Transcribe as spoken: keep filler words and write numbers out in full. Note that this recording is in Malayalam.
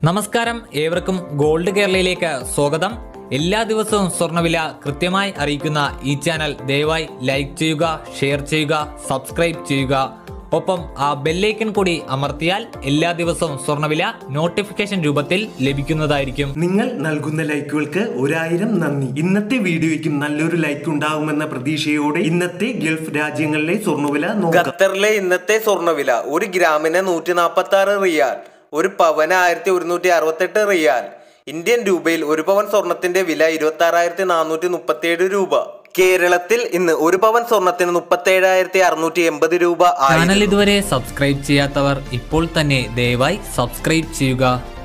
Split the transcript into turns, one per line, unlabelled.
നമസ്കാരം, ഏവർക്കും ഗോൾഡ് കേരളയിലേക്ക് സ്വാഗതം. എല്ലാ ദിവസവും സ്വർണ്ണവില കൃത്യമായി അറിയിക്കുന്ന ഈ ചാനൽ ദയവായി ലൈക്ക് ചെയ്യുക, ഷെയർ ചെയ്യുക, സബ്സ്ക്രൈബ് ചെയ്യുക. ഒപ്പം ആ ബെല്ലൈക്കൺ കൂടി അമർത്തിയാൽ എല്ലാ ദിവസവും സ്വർണ്ണവില നോട്ടിഫിക്കേഷൻ രൂപത്തിൽ ലഭിക്കുന്നതായിരിക്കും.
നിങ്ങൾ നൽകുന്ന ലൈക്കുകൾക്ക് ഒരായിരം നന്ദി. ഇന്നത്തെ വീഡിയോയ്ക്കും നല്ലൊരു ലൈക്ക് ഉണ്ടാകുമെന്ന പ്രതീക്ഷയോടെ ഇന്നത്തെ ഗൾഫ് രാജ്യങ്ങളിലെ സ്വർണ്ണവില നോക്കാം.
ഖത്തറിലെ ഇന്നത്തെ സ്വർണ്ണവില ഒരു ഗ്രാമിന് നൂറ്റി നാൽപ്പത്തി ആറ് റിയാൽ, ഒരു പവന് ആയിരത്തി ഒരുന്നൂറ്റി അറുപത്തെട്ട് റിയാൽ. ഇന്ത്യൻ രൂപയിൽ ഒരു പവൻ സ്വർണത്തിന്റെ വില ഇരുപത്തി ആറായിരത്തി നാനൂറ്റി മുപ്പത്തി ഏഴ് രൂപ. കേരളത്തിൽ ഇന്ന് ഒരു പവൻ സ്വർണത്തിന് മുപ്പത്തി ഏഴായിരത്തി അറുന്നൂറ്റി എൺപത് രൂപ.
ചാനൽ ഇതുവരെ സബ്സ്ക്രൈബ് ചെയ്യാത്തവർ ഇപ്പോൾ തന്നെ ദയവായി സബ്സ്ക്രൈബ് ചെയ്യുക.